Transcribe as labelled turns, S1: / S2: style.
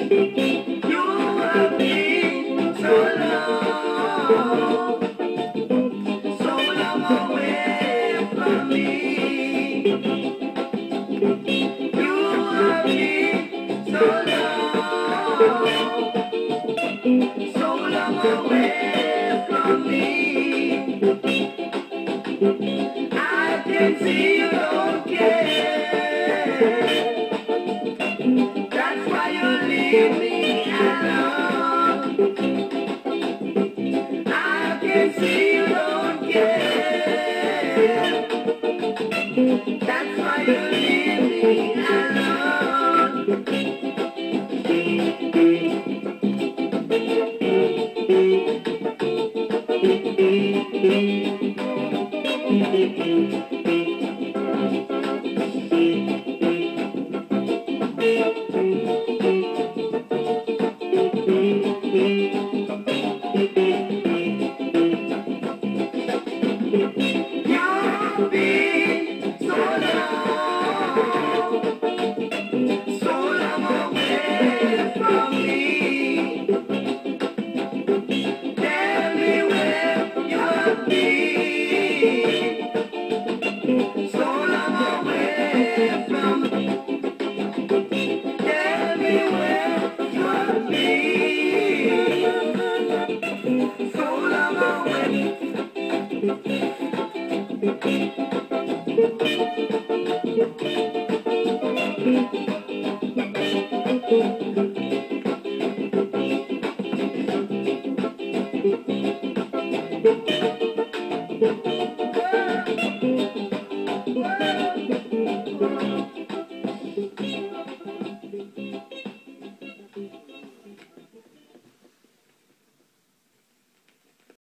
S1: You have been so long, so long away from me. You have been so long away from me. I can see you don't care. That's why you leave me alone. I can see you don't care. That's why you leave me alone. You've been so long away from me. Tell me where you have been. So long away from me. Tell me where you have been. So long away. Wow.